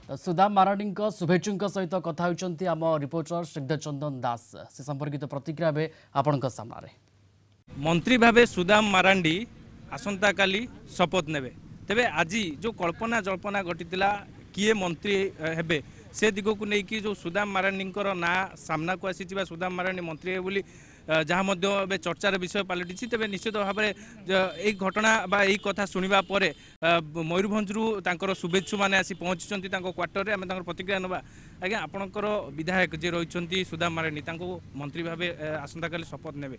सुदाम मारांडी शुभेच्छुं सहित कथा होती आम रिपोर्टर श्रीधर चंदन दास से संपर्कित प्रतिक्रिया बे आपण सामने। मंत्री भावे सुदाम मारांडी आसंता काली शपथ नेबे तेबे आज जो कल्पना जल्पना घटीला किए मंत्री हेबे से दिग को लेकिन जो सुदाम मारांडी ना सामना को आसी सुदाम मारांडी मंत्री है बोली जहाँ चर्चार विषय पलटि तेज निश्चित भाव में यही घटना यही कथा शुणा मयूरभंजर शुभेच्छु मैंने आसी पहुँची क्वार्टर आम प्रतिक्रिया ना आज्ञा आपणकर विधायक जी रही सुदाम मारांडी मंत्री भाव आसंता काली शपथ ने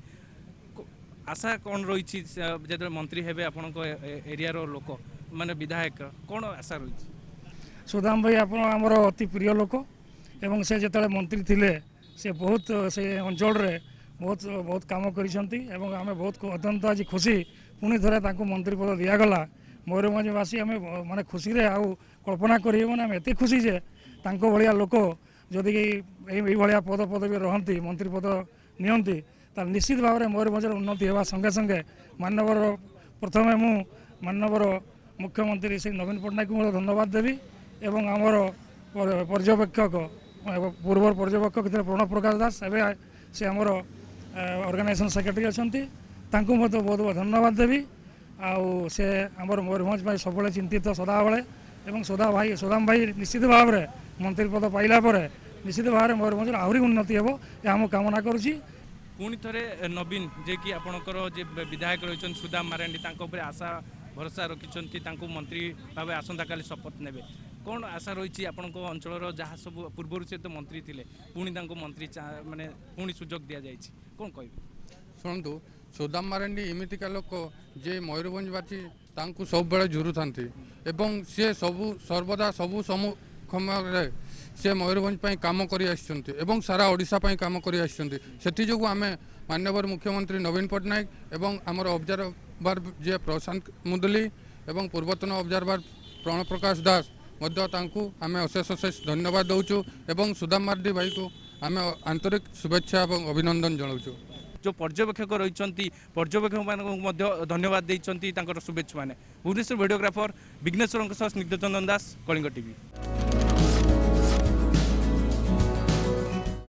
आशा कौन रही जो मंत्री हेबे आपण एरिया लोक माने विधायक कौन आशा रही? सुदाम भाई आप अति प्रिय लोक एवं से जो मंत्री थिले से बहुत से अंचल रे बहुत बहुत काम करिसंती एवं आमे बहुत अत्यंत आज खुशी पुणी थे मंत्री पद दिगला मयूरभंजवासी आम माने खुशी रे आउ कल्पना करें आम एत खुशी जे तांको भलिया लोक जदि भाया पद पदवी रहती मंत्री पद नियंती निश्चित भाव में मयूरभंजर उन्नति होगा संगे संगे मानवर प्रथमे मु मानवर मुख्यमंत्री श्री नवीन पट्टनायक को धन्यवाद देवी एवं आमर पर्यवेक्षक पूर्व पर्यवेक्षक थे प्रणव प्रकाश दास एवं से आमर ऑर्गेनाइजेशन सेक्रेटरी अच्छा बहुत बहुत धन्यवाद देवी आउ से आमर मयूरभंज सब चिंतित सदाबले एवं सुदाम भाई निश्चित भाव में मंत्री पद पाइला निश्चित भाव में मयूरभंजर आहरी उन्नति हो यह कामना करुच्ची। पुणी थे नवीन जे कि आपणकर विधायक रही सुदाम मारांडी आशा भरोसा रखिंट मंत्री भाव आसंता काली शपथ ने कौन आशा रही आपण अंचल जहाँ सब पूर्व से तो मंत्री थे पुणी मंत्री माने पुणी सुजोग दि जाए कौन कह शुणु सुदाम मारांडी एमतीका लोक जे मयूरभंजवासी सब बेले झुरु था सी सबू सर्वदा सबू समय से मयूरभंज काम कर सारा ओडिशा काम कर जो आम माननीय मुख्यमंत्री नवीन पट्टनायक एवं आमर ऑब्जर्वर जे प्रशांत मुदुली एवं पूर्वतन ऑब्जर्वर प्रणव प्रकाश दास आम अशेष अशेष धन्यवाद दौचु एवं सुदाम मार्डी भाई को आम आंतरिक शुभेच्छा और अभिनंदन जनाऊँ। जो पर्यवेक्षक रही पर्यवेक्षक धन्यवाद देते शुभेच्छा मैंने भुवनेश्वर वीडियोग्राफर विघ्नेश्वर स्निग्ध चंदन दास कलिंग टीवी।